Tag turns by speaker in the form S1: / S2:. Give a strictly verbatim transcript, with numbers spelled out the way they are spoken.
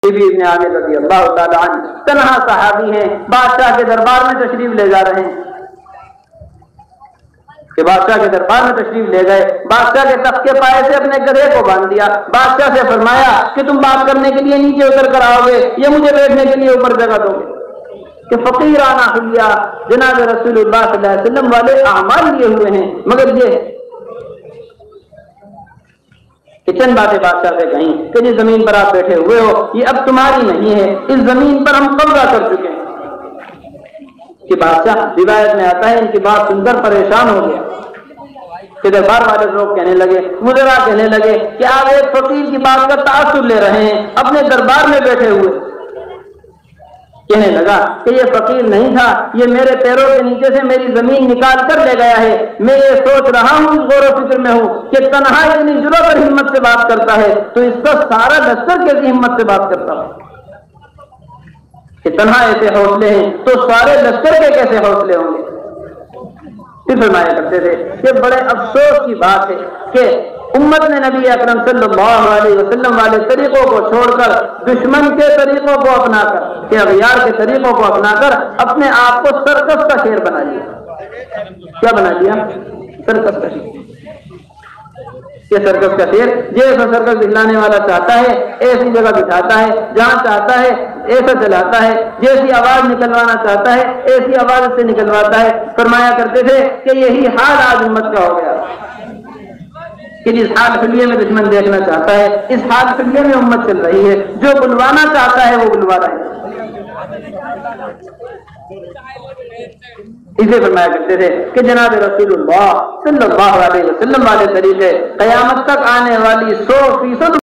S1: ابن عامر رضی اللہ تعالیٰ عنہ تنہا صحابی ہیں، بادشاہ کے دربار میں تشریف لے جا رہے ہیں کہ بادشاہ کے دربار میں تشریف لے گئے، بادشاہ کے تخت کے پائے سے اپنے گدھے کو باندھ دیا، بادشاہ سے فرمایا کہ تم بات کرنے کے لیے نیچے اتر کر آؤ گے، یہ مجھے بیٹھنے کے لیے اوپر جگہ دو گے کہ فقیرانہ حلیہ جناب رسول اللہ صلی اللہ علیہ وسلم والے اعمال لیے ہوئے ہیں، مگر یہ کہ چند باتیں بادشاہ سے کہیں کہ جس زمین پر آپ بیٹھے ہوئے ہو یہ اب تمہاری نہیں ہے، اس زمین پر ہم قبضہ کر چکے ہیں کہ بادشاہ روایت میں آتا ہے ان کی بات سن کر پریشان ہو گیا کہ دربار والے لوگ کہنے لگے، وزراء کہنے لگے کہ آپ ایک فقیر کی بات کا تعصب لے رہے ہیں اپنے دربار میں بیٹھے ہوئے۔ کہنے لگا کہ یہ فقیر نہیں تھا، یہ میرے پیروں کے نیچے سے میری زمین نکال کر لے گیا ہے، میں یہ سوچ رہا ہوں، اس غور و فکر میں ہوں کہ تنہا اتنی جرأت اور ہمت سے بات کرتا ہے تو اس کا سارا لشکر کیسی ہمت سے بات کرتا ہے کہ تنہا ایسے حوصلے ہیں تو سارے لشکر کے کیسے حوصلے ہوں گے۔ پھر فرمایا کرتے تھے کہ بڑے افسوس کی بات ہے کہ امت نے نبی اکرم صلی اللہ علیہ وسلم والے طریقوں کو چھوڑ کر دشمن کے طریقوں کو اپنا کر کہ اغیار کے طریقوں کو اپنا کر اپنے آپ کو سرکس کا شیر بنا لیا۔ کیا بنا لیا؟ سرکس کا شیر۔ یہ سرکس کا شیر جیسا سرکس دکھلانے والا چاہتا ہے ایسی جگہ بٹھاتا ہے، جہاں چاہتا ہے ایسا چلاتا ہے، جیسی آواز نکلوانا چاہتا ہے ایسی آواز سے نکلواتا ہے۔ فرمایا کرتے تھے کہ یہی حال آج امت کا ہو گیا کہ جس حال فلیے میں دشمن دیکھنا چاہتا ہے اس حال فلیے میں امت چل رہی ہے، جو بلوانا چاہتا ہے وہ بلوا رہا ہے۔ اسے فرمایا کرتے تھے کہ جناب رسول اللہ صلی اللہ علیہ وسلم والے طریقے قیامت تک آنے والی سو فیصد